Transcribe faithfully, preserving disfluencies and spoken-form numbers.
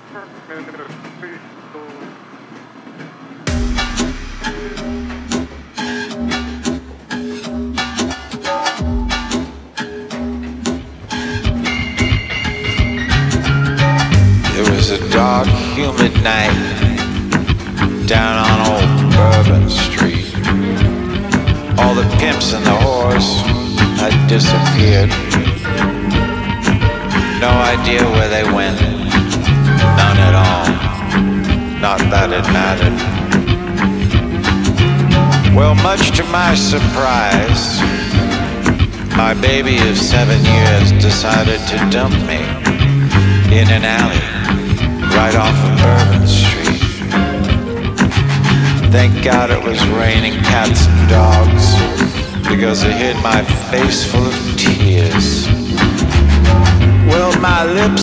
It was a dark, humid night down on old Bourbon Street. All the pimps and the whores had disappeared. No idea where they went, none at all. Not that it mattered. Well, much to my surprise, my baby of seven years decided to dump me in an alley right off of Bourbon Street. Thank God it was raining cats and dogs, because it hid my face full of tears. Well, my lips